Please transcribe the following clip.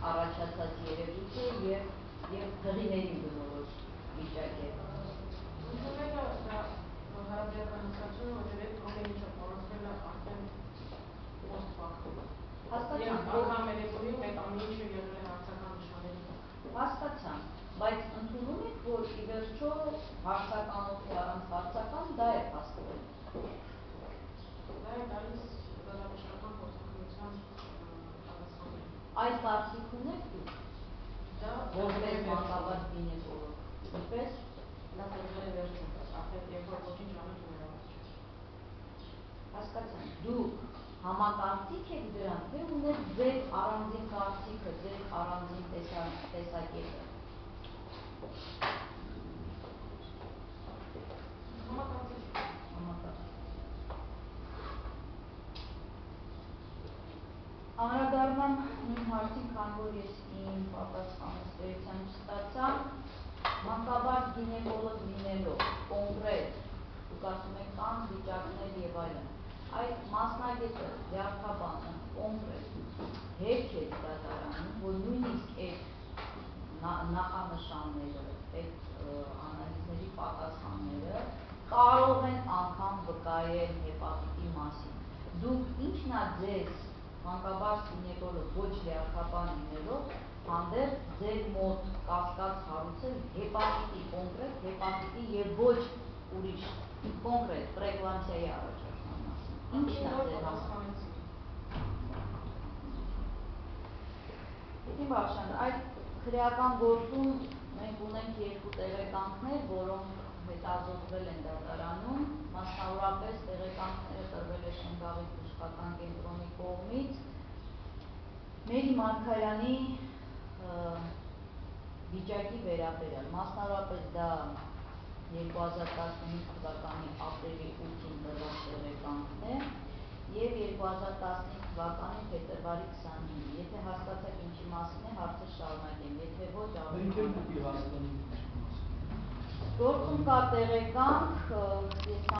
առաջացած երևույթ է եւ հղիների բնորոշ վիճակ է։ Ընդունելը դա հարաբերական հստակությունը, որ այդ կողմերի չփոխանցվելը արդեն post-factum։ Անգամ երեկոյին այդ ամեն ինչը եղել է հարցական նշանների։ Հասկացա, բայց ընդունում եք, որ ի վերջո հարցականոթի առանց հարցական դա է փաստվել։ Դա է տալիս բժշկական փորձաքննության պատասխանները։ Այդ կարծիք ունեք դուք։ Դա որպես մանկաբարձ գինեկոլոգ։ Ինչպես։ Դա ծրվել է վերջում, արդեն երբ որ ոչինչ անել հնարավոր չէ։ Հասկացա, դուք համակարծիք եք դրան, թե ունեք ձեր առանձին կարծիքը, ձեր առանձին տեսակետը։ Համակարծիք։ Անդրադառնամ նույն հարցին, քանի որ ես իմ պատասխանը ստերության չստացա, մանկաբարձ գինեկոլոգ լինելով, կոնկրետ, դուք ասում եք կան վիճակներ եւ այլն, այդ մասնագետը, յարդաբանը, կոնկրետ, հետ է դատարանում, որ նույնիսկ այդ նախանշանները, այդ անալիզների պատասխանները կարող են անգամ վկայել հեպատիտի մասին։ Դուք ինչն է ձեզ մանկաբարձ գինեկոլոգ ոչ լիարդաբան լինելով, հանդերձ ձեր մոտ կասկած հարուցել հեպատիտի, կոնկրետ հեպատիտի եւ ոչ ուրիշ կոնկրետ պրեկլամսիայի առաջացման մասին։ Ինչն է ձեր պատասխանեցի։ Տիկին Վարդան, այդ քրեական գործում մենք ունենք երկու տեղեկանքներ, որոնք հետազոտվել են դատարանում, մասնավորապես տեղեկանքները տրվել է Շենգավիթ բժշկական կենտրոնի կողմից Մերի Մարգարյանի վիճակի վերաբերյալ, մասնավորապես դա 2015 թվականի ապրիլի 8-ին տրված տեղեկանքն է եւ 2015 թվականի փետրվարի 29-ին։ Եթե հասկացաք ինչի մասին է, հարցը շարունակեմ, եթե ոչ Մենք էլ պետք է հասկանանք ինչի մասին է։ Գործում կա տեղեկանք, ես